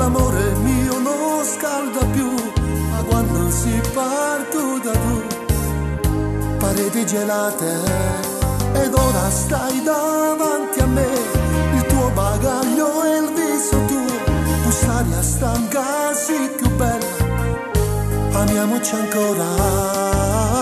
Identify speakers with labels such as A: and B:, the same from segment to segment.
A: l'amore mio non scalda più, ma quando si parto da tu, pareti gelate, ed ora stai davanti a me, il tuo bagaglio e il viso tuo, quest'aria stanca sì più bella, amiamoci ancora.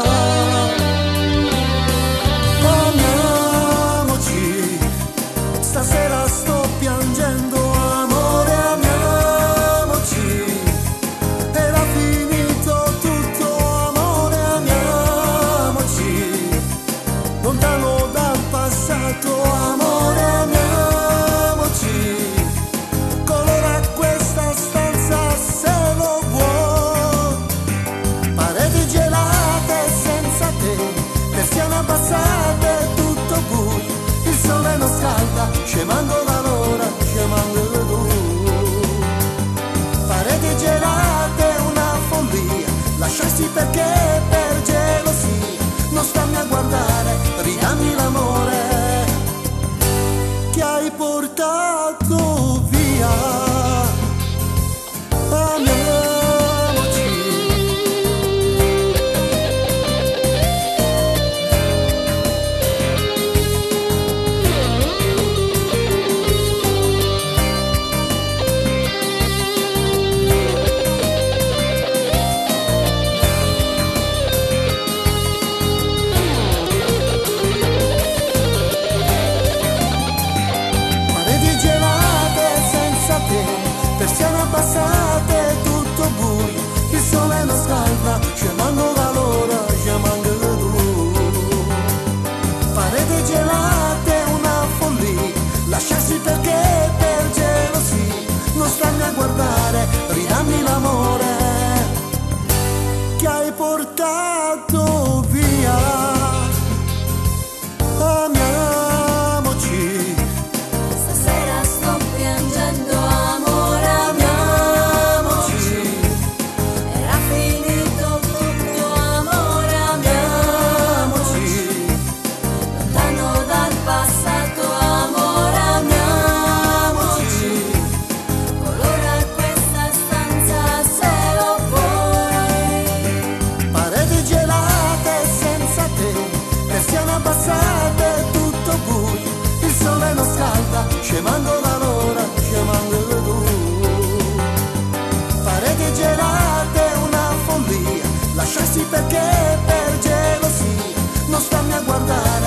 A: Stasera sto piangendo, amore, amiamoci. Era finito tutto, amore, amiamoci. Lontano dal passato, amore, amiamoci. Colora questa stanza se lo vuoi. Pareti gelate senza te, persiane abbassate, tutto buio. Il sole non scalda, scemando l'ora, scemando tu. Pareti gelate, una follia, lasciarsi perché per gelosia. Non stammi a guardare, ridammi l'amore che hai portato via. Persiane abbassate, tutto buio, il sole non scalda, scemando l'ora, scemando tu. Pareti gelate, una follia, lasciarsi perché per gelosia. Non stammi a guardare, ridammi l'amore che hai portato via. Abbassate, tutto buio, il sole non scalda, scemando l'ora, scemando tu. Pareti gelate, una follia, lasciarsi perché per gelosia. Non stammi a guardare,